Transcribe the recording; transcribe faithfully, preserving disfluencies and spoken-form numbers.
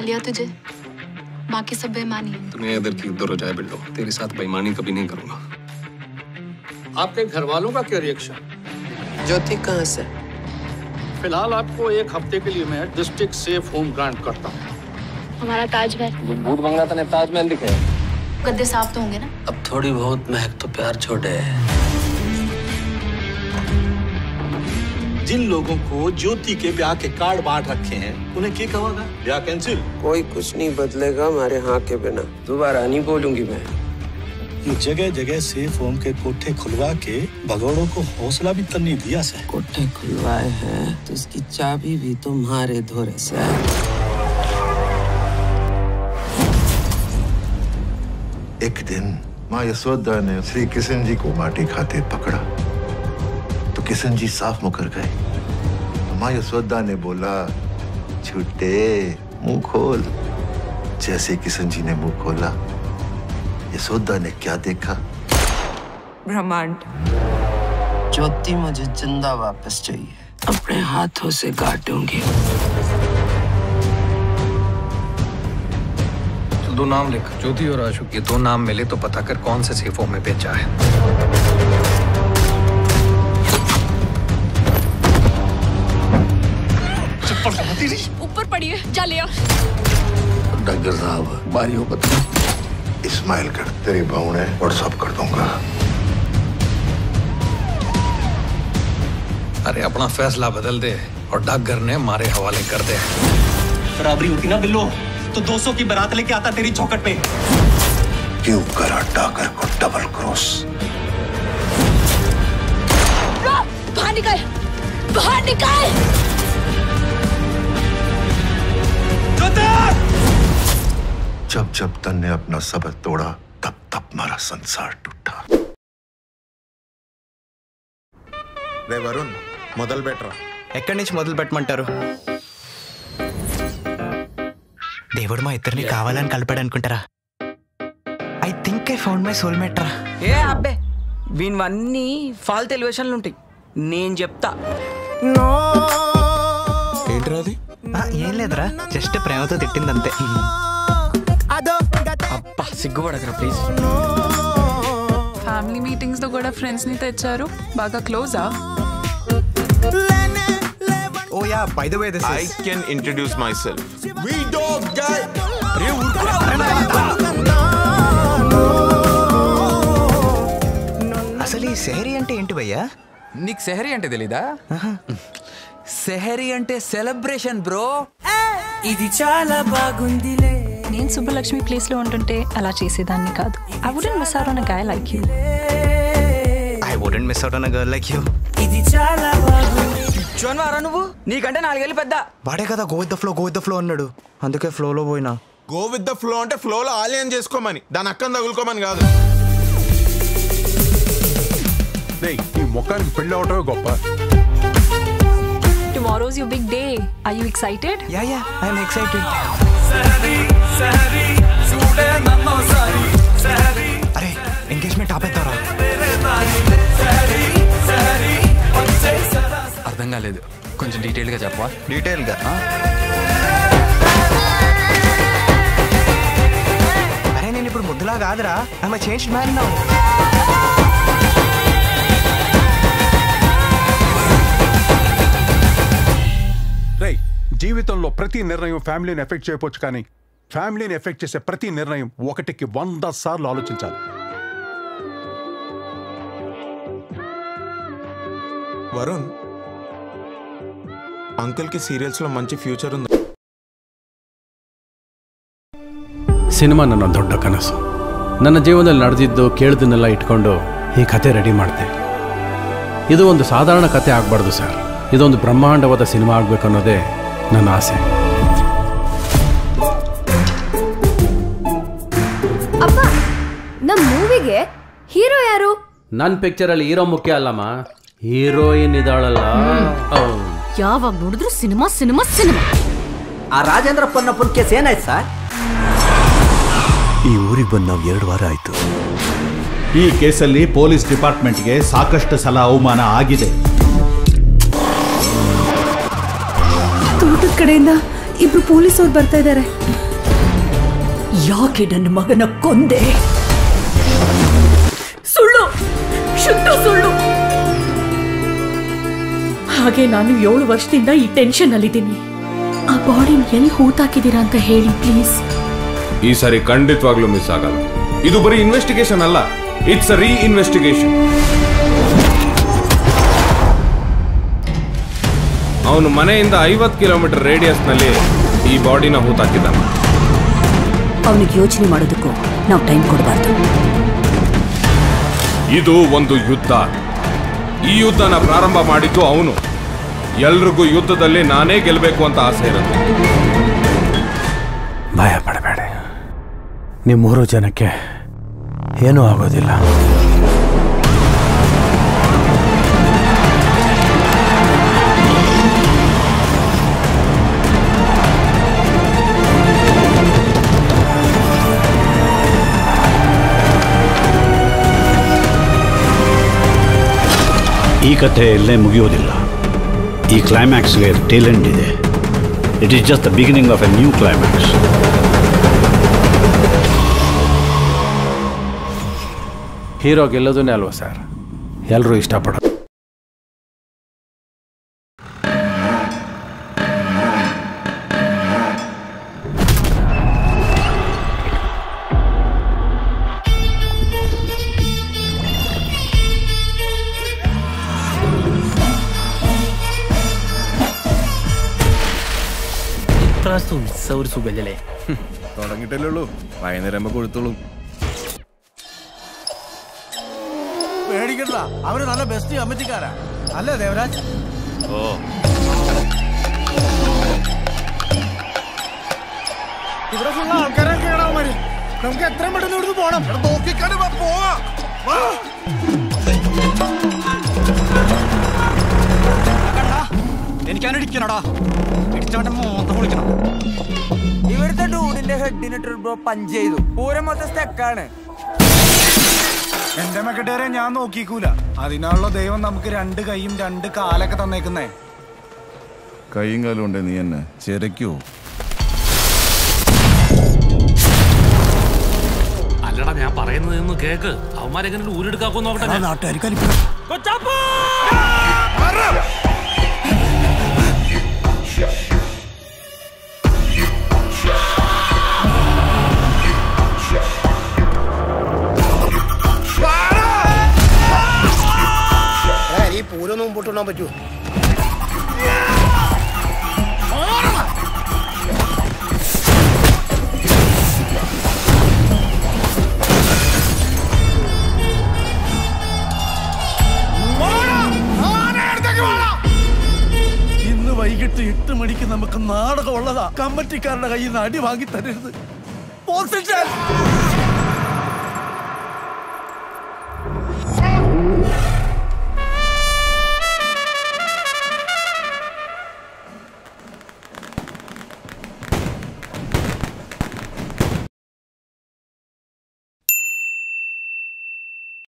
लिया तुझे? बाकी सब बेईमानी है। तुम्हें इधर की उधर हो जाए बिल्लो, तेरे साथ बेईमानी कभी नहीं करूंगा। आपके घर वालों का क्या रिएक्शन? ज्योति कहाँ से? फिलहाल आपको एक हफ्ते के लिए मैं डिस्ट्रिक्ट सेफ होम ग्रांट करता हूँ। हमारा ताजमहल। भूत बंगला तने ताजमहल दिखे। गद्दे साफ तो होंगे ना? अब थोड़ी बहुत महक तो प्यार छोड़े है। जिन लोगों को ज्योति के ब्याह के कार्ड बांट रखे हैं उन्हें क्या कहोगा? ब्याह कैंसिल? कोई कुछ नहीं बदलेगा हमारे हाँ के बिना। दोबारा नहीं बोलूंगी मैं। जगह जगह सेफ होम के कोठे खुलवा के भगोड़ों को हौसला भी तब नहीं दिया से। कोठे खुलवाए हैं तो उसकी चाबी भी तुम्हारे धोरे से है। एक दिन माँ यशोदा ने श्री किशन जी को माटी खाते पकड़ा तो किशन जी साफ मुकर गए। माँ यशोदा ने बोला, छुट्टे मुंह खोल। जैसे किशन जी ने मुंह खोला, यशोदा ने क्या देखा? ब्रह्मांड। ज्योति मुझे जिंदा वापस चाहिए, अपने हाथों से काटूंगी। दो नाम लिख, ज्योति और आशु के दो नाम मिले तो पता कर कौन से सेफ होम में बेचा है। ऊपर पड़ी है, जा ले आ। डॉक्टर साहब, बारी हो बता। इस्माइल कर, तेरी बहू ने व्हाट्सएप कर दूंगा। अरे अपना फैसला बदल दे और डाकघर ने मारे हवाले कर दे। बराबरी होती ना बिल्लो तो दो सौ की बारात लेके आता तेरी चौखट पे। क्यों करा डाकर को डबल क्रॉस? बाहर निकल, बाहर निकल। जब जब तन ने अपना सबर तोड़ा तब तब हमारा संसार टूटा। रे वरुण, మొదలు పెట్టరా. ఎక్కడి నుంచి మొదలు పెట్టమంటారు? దేవుడు మా ఇద్దరిని కావాలని కలిపాడు అనుకుంటారా? I think I found my soulmate రా. ఏ అబ్బే వీనివన్నీ ఫాల్తు ఎలివేషన్లు ఉంటాయి, నేను చెప్తా. ఏంట్రా అది? ఏం లేదురా, జస్ట్ ప్రేమతో తిట్టిందంతే. అబ్బా సిగ్గుపడకరా ప్లీజ్. ఫ్యామిలీ మీటింగ్స్ లో కూడా ఫ్రెండ్స్ ని తెచ్చారు, బాగా క్లోజా? Oh yeah, by the way, this I is... can introduce myself. We dog guy. అసలు ఈ సెహరీ అంటే ఏంటి భయ్యా? నీకు సెహరీ అంటే తెలీదా? సెహరీ అంటే సెలబ్రేషన్ బ్రో. ఇది చాలా బాగుందిలే. నేను సుబ్బలక్ష్మి ప్లేస్ లో ఉంటుంటే అలా చేసేదాన్ని కాదు. I wouldn't miss out on a guy like you. I wouldn't miss out on a girl like you. ఇది చాలా బాగుంది. జోన్వారా నువ్వు? నీకంటే నాలుగేళ్ళు పెద్ద. వాడే కదా go with the flow go with the flow అన్నాడు, అందుకే ఫ్లోలో పోయినా. గో విత్ ద ఫ్లో అంటే ఫ్లోలో ఆలియన్ చేసుకోమని, దాని అక్కని తగులుకోమని కాదు. ఈ మొక్కానికి పెళ్ళి అవటమే గొప్ప. Tomorrow's your big day. Are you excited? Yeah, yeah, I'm excited. అరే ఎంగేజ్మెంట్ ఆపేద్దారా? అర్థం కాలేదు, కొంచెం డీటెయిల్ గా చెప్పవా? డీటెయిల్ గా? అరే నేను ఇప్పుడు ముద్దులా కాదురా, I'm a changed man now. రేయ్, జీవితంలో ప్రతి నిర్ణయం ఫ్యామిలీని ఎఫెక్ట్ చేయవచ్చు, కానీ ఫ్యామిలీని ఎఫెక్ట్ చేసే ప్రతి నిర్ణయం ఒకటికి వంద సార్లు ఆలోచించాలి. వరుణ్, అంకుల్ కి సీరియల్స్ లో మంచి ఫ్యూచర్ ఉంది. ಸಿನಿಮಾ ನನ್ನ ದೊಡ್ಡ ಕನಸು. ನನ್ನ ಜೀವನದಲ್ಲಿ ನಡೆದಿದ್ದು ಕೇಳಿದನ್ನೆಲ್ಲ ಇಟ್ಕೊಂಡು ಈ ಕತೆ ರೆಡಿ ಮಾಡಿದೆ. ಇದು ಒಂದು ಸಾಧಾರಣ ಕತೆ ಆಗಬಾರ್ದು ಸರ್, ಇದೊಂದು ಬ್ರಹ್ಮಾಂಡವಾದ ಸಿನಿಮಾ ಆಗಬೇಕು ಅನ್ನೋದೇ ನನ್ನ ಆಸೆ. ಅಪ್ಪ, ನಮ್ಮ ಮೂವಿಗೆ ಹೀರೋ ಯಾರು? ನನ್ನ ಪಿಕ್ಚರಲ್ಲಿ ಹೀರೋ ಮುಖ್ಯ ಅಲ್ಲಮ್ಮ, ಹೀರೋಯಿನ್ ಇದ್ದಾಳಲ್ಲ. ಯಾವಾಗ ನೋಡಿದ್ರು ಸಿನಿಮಾ ಸಿನಿಮಾ ಸಿನಿಮಾ. ಆ ರಾಜೇಂದ್ರ ಪನ್ನಪ್ಪನ ಕೇಸ್ ಏನಾಯ್ತು ಸರ್? ಈ ಊರಿಗೆ ಬಂದು ನಾವು ಎರಡು ವಾರ ಆಯ್ತು. ಈ ಕೇಸಲ್ಲಿ ಪೊಲೀಸ್ ಡಿಪಾರ್ಟ್ಮೆಂಟ್ಗೆ ಸಾಕಷ್ಟು ಸಲ ಅವಮಾನ ಆಗಿದೆ. ತೋಟದ ಕಡೆಯಿಂದ ಇಬ್ರು ಪೊಲೀಸ್ ಅವ್ರು ಬರ್ತಾ ಇದ್ದಾರೆ. ಯಾಕೆ ನನ್ನ ಮಗನ ಕೊಂದೆ? ಸುಳ್ಳು, ಶುದ್ಧ ಸುಳ್ಳು. ಹಾಗೆ ನಾನು ಏಳು ವರ್ಷದಿಂದ ಈ ಟೆನ್ಷನ್ ಅಲ್ಲಿದ್ದೀನಿ. ಆ ಬಾಡಿನ ಎಲ್ಲಿ ಹೂತಾಕಿದ್ದೀರಾ ಅಂತ ಹೇಳಿ ಪ್ಲೀಸ್. ಈ ಸಾರಿ ಖಂಡಿತವಾಗ್ಲೂ ಮಿಸ್ ಆಗಲ್ಲ. ಇದು ಬರೀ ಇನ್ವೆಸ್ಟಿಗೇಷನ್ ಅಲ್ಲ, ಇಟ್ಸ್ ಅ ರೀ ಇನ್ವೆಸ್ಟಿಗೇಷನ್. ಅವನು ಮನೆಯಿಂದ ಐವತ್ತು ಕಿಲೋಮೀಟರ್ ರೇಡಿಯಸ್ ನಲ್ಲಿ ಈ ಬಾಡಿನ ಹೂತಾಕಿದ್ದಾನೆ. ಅವನಿಗೆ ಯೋಚನೆ ಮಾಡೋದಕ್ಕೂ ನಾವು ಟೈಮ್ ಕೊಡಬಾರ್ದು. ಇದು ಒಂದು ಯುದ್ಧ. ಈ ಯುದ್ಧನ ಪ್ರಾರಂಭ ಮಾಡಿದ್ದು ಅವನು. ಎಲ್ರಿಗೂ ಯುದ್ಧದಲ್ಲಿ ನಾನೇ ಗೆಲ್ಲಬೇಕು ಅಂತ ಆಸೆ ಇರುತ್ತೆ. ಭಯ ಪಡಬೇಡಿ, ನೀವು ಮೂರು ಜನಕ್ಕೆ ಏನೂ ಆಗೋದಿಲ್ಲ. ಈ ಕಥೆ ಎಲ್ಲೇ ಮುಗಿಯೋದಿಲ್ಲ. ಈ ಕ್ಲೈಮ್ಯಾಕ್ಸ್ಗೆ ಟೇಲ್ ಎಂಡ್ ಇದೆ. It is just the beginning of a new climax. Hero ಗೆಲ್ಲೋದನ್ನೇ ಅಲ್ವಾ ಸರ್ ಎಲ್ಲರೂ ಇಷ್ಟಪಡೋದು. ഒരു സുഖല്ലേ തുടങ്ങിയിട്ടല്ലേ ഉള്ളൂ, വൈകുന്നേരം കൊടുത്തോളും. പേടിക്കണ്ട, അവര് നല്ല ബെസ്റ്റ് കമ്മിറ്റിക്കാരാ അല്ലേ ദേവരാജ്? ഓ ഇവിടെ ഫുള്ള ആൾക്കാരൊക്കെ കേടാവന്മാര്. നമുക്ക് എത്രയും പെട്ടെന്ന് ഇവിടുന്ന് പോണം. നോക്കിക്കാണ്ട് പോവാ. എനിക്കാനിടിക്കണടാ, ഇടിച്ചവന്റെ മോന്തം വിളിക്കണം. ഇവിടുത്തെ ഡൂഡിന്റെ ഹെഡിനിട്ട് പഞ്ച് ചെയ്തു. പൂരം മൊത്തം സ്റ്റെക്കാണ്. എന്റെ മെക്കട്ടേരെ ഞാൻ നോക്കിക്കൂല. അതിനാണല്ലോ ദൈവം നമുക്ക് രണ്ട് കൈയും രണ്ട് കാലൊക്കെ തന്നേക്കുന്നേ. കൈയും കാലും ഉണ്ടേ നീ എന്നെ ചെരക്കോ? അല്ലടാ, ഞാൻ പറയുന്നത് കേക്ക്. അവന്മാരെങ്ങനെ ഊരെടുക്കാക്കോ നോക്കട്ടെ. നാട്ടുകാർക്ക് ഈ പൂരൊന്നും മുമ്പോട്ടുണ്ടാൻ പറ്റൂ? ഇന്ന് വൈകിട്ട് എട്ട് മണിക്ക് നമുക്ക് നാടകം ഉള്ളതാ. കമ്മിറ്റിക്കാരുടെ കയ്യിൽ നിന്ന് അടി വാങ്ങി തരരുത്.